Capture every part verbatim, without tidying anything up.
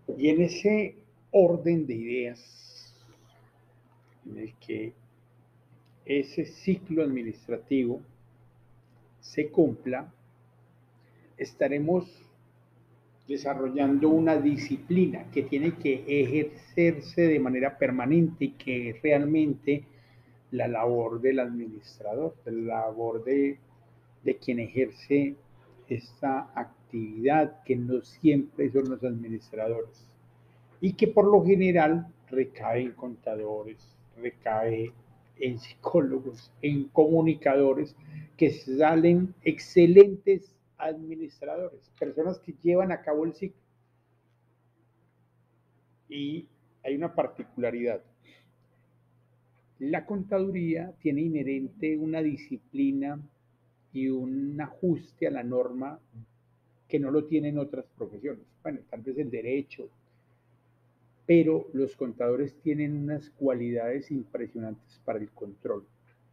Y en ese orden de ideas, en el que ese ciclo administrativo se cumpla, estaremos desarrollando una disciplina que tiene que ejercerse de manera permanente y que es realmente la labor del administrador, la labor de, de quien ejerce esta actividad que no siempre son los administradores y que por lo general recae en contadores, recae en psicólogos, en comunicadores que salen excelentes administradores, personas que llevan a cabo el ciclo. Y hay una particularidad. La contaduría tiene inherente una disciplina y un ajuste a la norma que no lo tienen otras profesiones. Bueno, tal vez el derecho, pero los contadores tienen unas cualidades impresionantes para el control.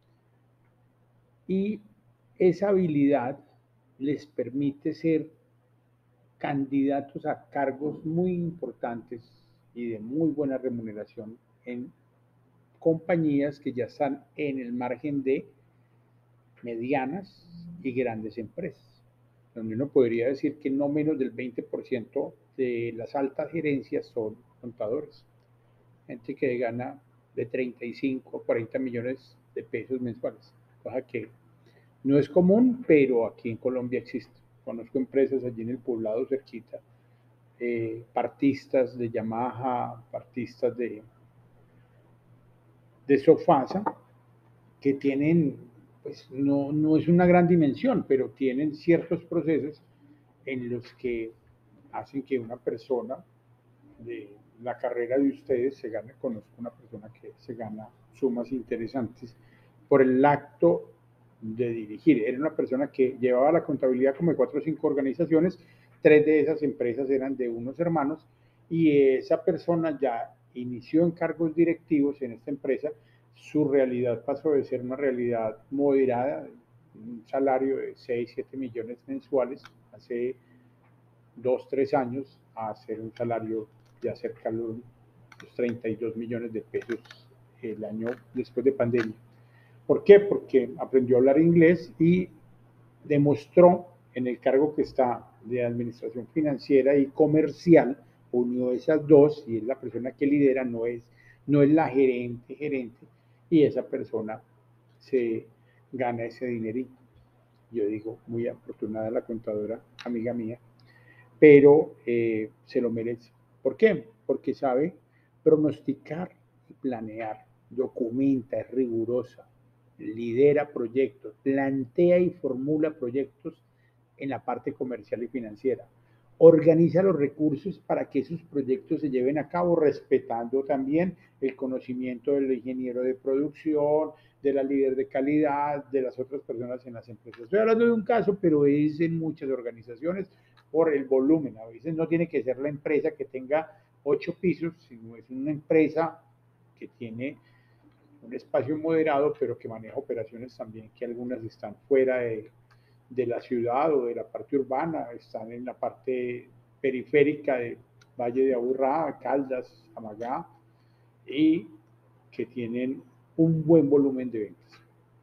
Y esa habilidad les permite ser candidatos a cargos muy importantes y de muy buena remuneración en compañías que ya están en el margen de medianas y grandes empresas, donde uno podría decir que no menos del veinte por ciento de las altas gerencias son contadores, gente que gana de treinta y cinco a cuarenta millones de pesos mensuales, cosa que no es común, pero aquí en Colombia existe. Conozco empresas allí en el poblado cerquita, eh, partistas de Yamaha, partistas de, de Sofasa, que tienen, pues no, no es una gran dimensión, pero tienen ciertos procesos en los que hacen que una persona de la carrera de ustedes se gane. Conozco una persona que se gana sumas interesantes por el acto de dirigir. Era una persona que llevaba la contabilidad como de cuatro o cinco organizaciones, tres de esas empresas eran de unos hermanos y esa persona ya inició en cargos directivos en esta empresa. Su realidad pasó de ser una realidad moderada, un salario de seis, siete millones mensuales hace dos, tres años, a hacer un salario ya cerca de los treinta y dos millones de pesos el año después de pandemia. ¿Por qué? Porque aprendió a hablar inglés y demostró en el cargo que está de administración financiera y comercial, unió esas dos y es la persona que lidera, no es, no es la gerente, gerente, y esa persona se gana ese dinerito. Yo digo, muy afortunada la contadora, amiga mía, pero eh, se lo merece. ¿Por qué? Porque sabe pronosticar y planear, documenta, es rigurosa, lidera proyectos, plantea y formula proyectos en la parte comercial y financiera. Organiza los recursos para que esos proyectos se lleven a cabo, respetando también el conocimiento del ingeniero de producción, de la líder de calidad, de las otras personas en las empresas. Estoy hablando de un caso, pero es en muchas organizaciones por el volumen. A veces no tiene que ser la empresa que tenga ocho pisos, sino es una empresa que tiene un espacio moderado, pero que maneja operaciones también que algunas están fuera de, de la ciudad o de la parte urbana, están en la parte periférica de Valle de Aburrá, Caldas, Amagá, y que tienen un buen volumen de ventas,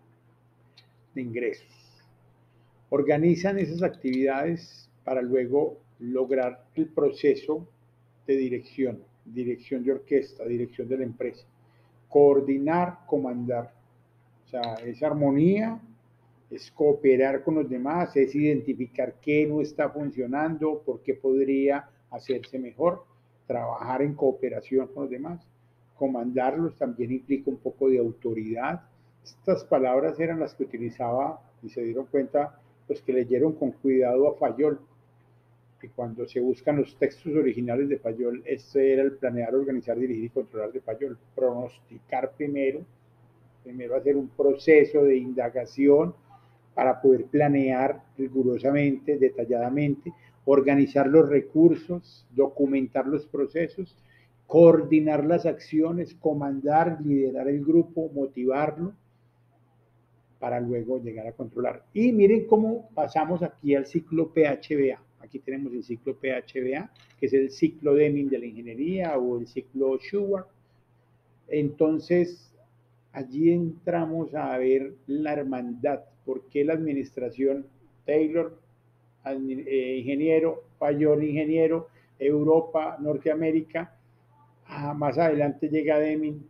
de ingresos. Organizan esas actividades para luego lograr el proceso de dirección, dirección de orquesta, dirección de la empresa, coordinar, comandar. O sea, es armonía, es cooperar con los demás, es identificar qué no está funcionando, por qué podría hacerse mejor, trabajar en cooperación con los demás. Comandarlos también implica un poco de autoridad. Estas palabras eran las que utilizaba y se dieron cuenta los que leyeron con cuidado a Fayol, que cuando se buscan los textos originales de Fayol, este era el planear, organizar, dirigir y controlar de Fayol. Pronosticar primero, primero hacer un proceso de indagación para poder planear rigurosamente, detalladamente, organizar los recursos, documentar los procesos, coordinar las acciones, comandar, liderar el grupo, motivarlo, para luego llegar a controlar. Y miren cómo pasamos aquí al ciclo P H B A. Aquí tenemos el ciclo P H B A, que es el ciclo Deming de la ingeniería o el ciclo Shewhart. Entonces, allí entramos a ver la hermandad, por qué la administración Taylor, eh, ingeniero, Fayol, ingeniero, Europa, Norteamérica, ah, más adelante llega Deming,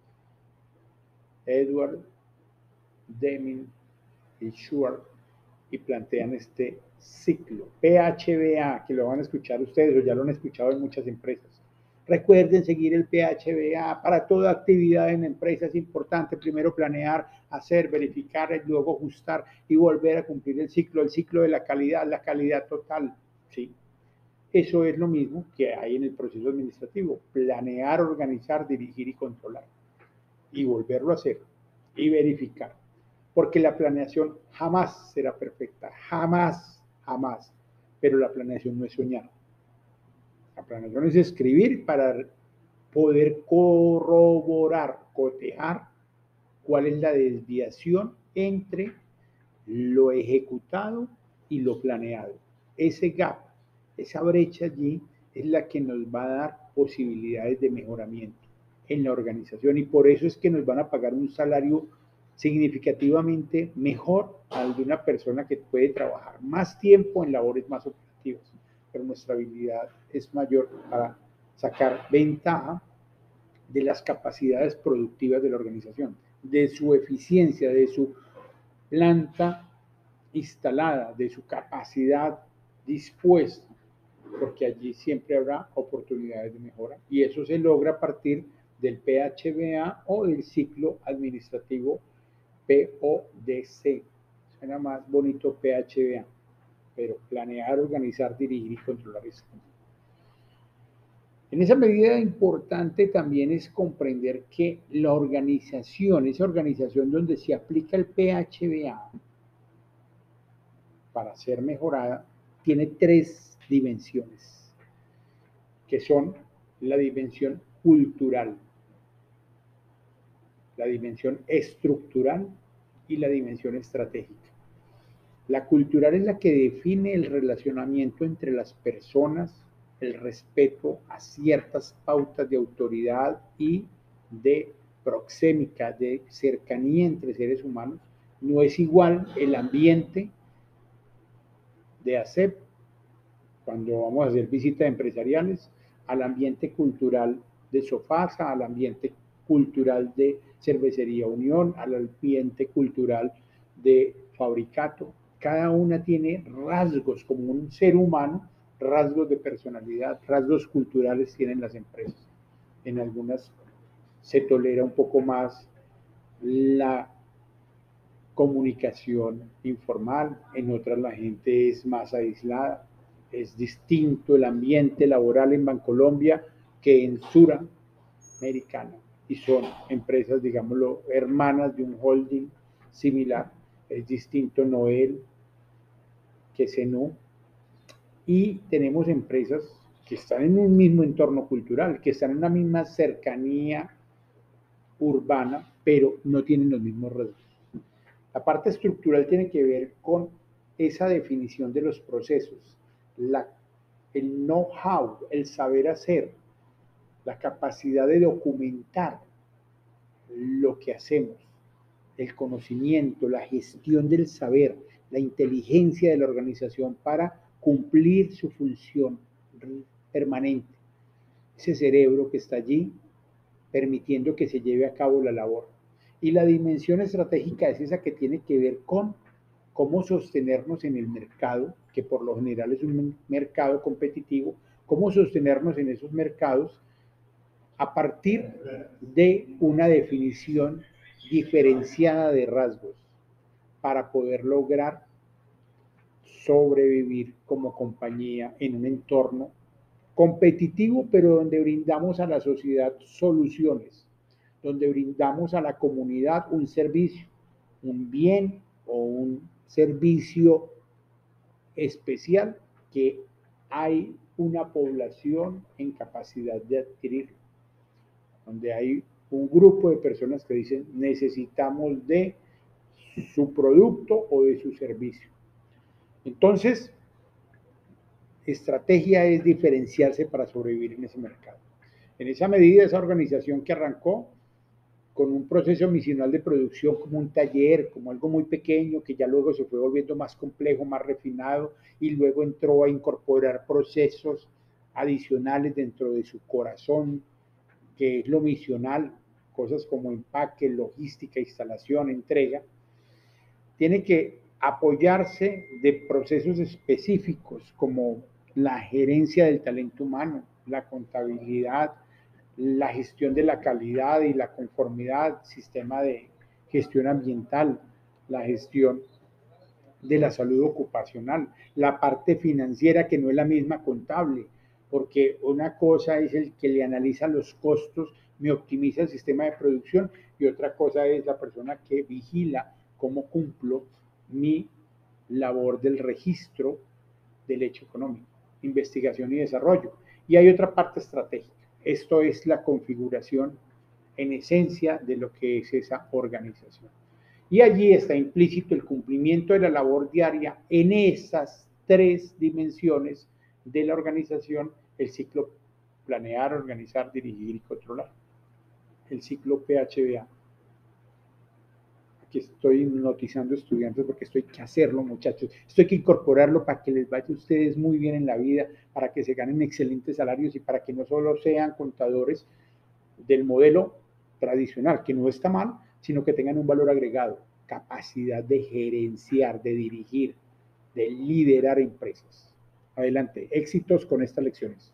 Edward Deming y Shewhart, y plantean este ciclo P H B A, que lo van a escuchar ustedes o ya lo han escuchado en muchas empresas. Recuerden seguir el P H B A para toda actividad en empresas. Es importante primero planear, hacer, verificar, luego ajustar y volver a cumplir el ciclo, el ciclo de la calidad, la calidad total. ¿Sí? Eso es lo mismo que hay en el proceso administrativo: planear, organizar, dirigir y controlar. Y volverlo a hacer y verificar. Porque la planeación jamás será perfecta, jamás, jamás. Pero la planeación no es soñar. La planeación es escribir para poder corroborar, cotejar cuál es la desviación entre lo ejecutado y lo planeado. Ese gap, esa brecha allí es la que nos va a dar posibilidades de mejoramiento en la organización, y por eso es que nos van a pagar un salario significativamente mejor al de una persona que puede trabajar más tiempo en labores más operativas, pero nuestra habilidad es mayor para sacar ventaja de las capacidades productivas de la organización, de su eficiencia, de su planta instalada, de su capacidad dispuesta, porque allí siempre habrá oportunidades de mejora, y eso se logra a partir del P H B A o del ciclo administrativo P O D C. Suena más bonito P H B A, pero planear, organizar, dirigir y controlar esto. En esa medida importante también es comprender que la organización, esa organización donde se aplica el P H B A para ser mejorada, tiene tres dimensiones, que son la dimensión cultural, la dimensión estructural y la dimensión estratégica. La cultural es la que define el relacionamiento entre las personas, el respeto a ciertas pautas de autoridad y de proxémica, de cercanía entre seres humanos. No es igual el ambiente de ASEP, cuando vamos a hacer visitas empresariales, al ambiente cultural de Sofasa, al ambiente cultural de Cervecería Unión, al ambiente cultural de Fabricato. Cada una tiene rasgos, como un ser humano, rasgos de personalidad, rasgos culturales tienen las empresas. En algunas se tolera un poco más la comunicación informal, en otras la gente es más aislada. Es distinto el ambiente laboral en Bancolombia que en Suramericana, y son empresas, digámoslo, hermanas de un holding similar. Es distinto Noel que Zenú, y tenemos empresas que están en un mismo entorno cultural, que están en una misma cercanía urbana, pero no tienen los mismos rasgos. La parte estructural tiene que ver con esa definición de los procesos, la, el know-how, el saber hacer, la capacidad de documentar lo que hacemos, el conocimiento, la gestión del saber, la inteligencia de la organización para cumplir su función permanente. Ese cerebro que está allí permitiendo que se lleve a cabo la labor. Y la dimensión estratégica es esa que tiene que ver con cómo sostenernos en el mercado, que por lo general es un mercado competitivo, cómo sostenernos en esos mercados a partir de una definición diferenciada de rasgos para poder lograr sobrevivir como compañía en un entorno competitivo, pero donde brindamos a la sociedad soluciones, donde brindamos a la comunidad un servicio, un bien o un servicio especial que hay una población en capacidad de adquirir, donde hay un grupo de personas que dicen necesitamos de su producto o de su servicio. Entonces, estrategia es diferenciarse para sobrevivir en ese mercado. En esa medida, esa organización que arrancó con un proceso misional de producción como un taller, como algo muy pequeño, que ya luego se fue volviendo más complejo, más refinado, y luego entró a incorporar procesos adicionales dentro de su corazón, que es lo misional, cosas como empaque, logística, instalación, entrega, tiene que apoyarse de procesos específicos como la gerencia del talento humano, la contabilidad, la gestión de la calidad y la conformidad, sistema de gestión ambiental, la gestión de la salud ocupacional, la parte financiera que no es la misma contable, porque una cosa es el que le analiza los costos, me optimiza el sistema de producción, y otra cosa es la persona que vigila cómo cumplo mi labor del registro del hecho económico, investigación y desarrollo. Y hay otra parte estratégica. Esto es la configuración en esencia de lo que es esa organización. Y allí está implícito el cumplimiento de la labor diaria en esas tres dimensiones de la organización: el ciclo planear, organizar, dirigir y controlar. El ciclo P H B A. Aquí estoy hipnotizando estudiantes porque esto hay que hacerlo, muchachos. Esto hay que incorporarlo para que les vaya a ustedes muy bien en la vida, para que se ganen excelentes salarios y para que no solo sean contadores del modelo tradicional, que no está mal, sino que tengan un valor agregado, capacidad de gerenciar, de dirigir, de liderar empresas. Adelante, éxitos con estas lecciones.